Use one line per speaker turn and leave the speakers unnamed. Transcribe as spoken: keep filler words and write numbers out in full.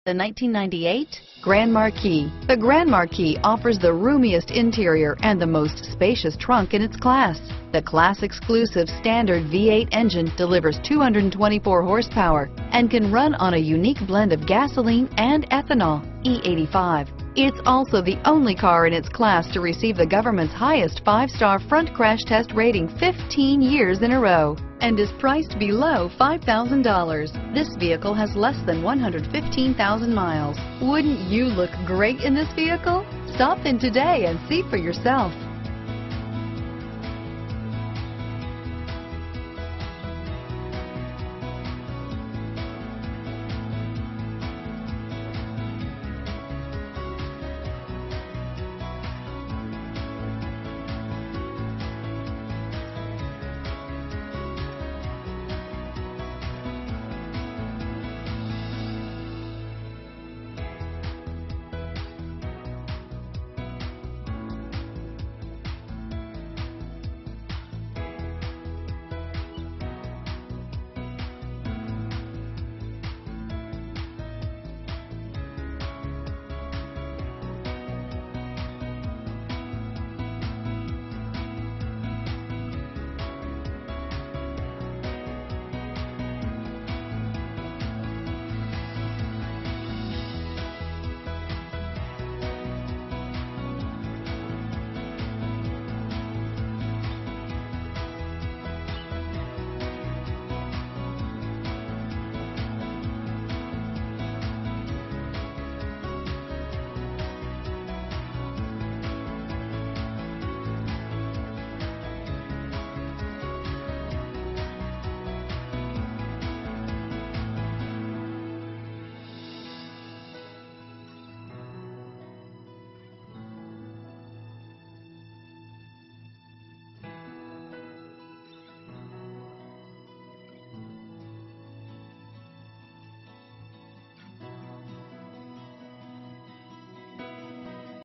The nineteen ninety-eight Grand Marquis. The Grand Marquis offers the roomiest interior and the most spacious trunk in its class. The class-exclusive standard V eight engine delivers two hundred twenty-four horsepower and can run on a unique blend of gasoline and ethanol, E eighty-five. It's also the only car in its class to receive the government's highest five-star front crash test rating fifteen years in a row and is priced below five thousand dollars. This vehicle has less than one hundred fifteen thousand miles. Wouldn't you look great in this vehicle? Stop in today and see for yourself.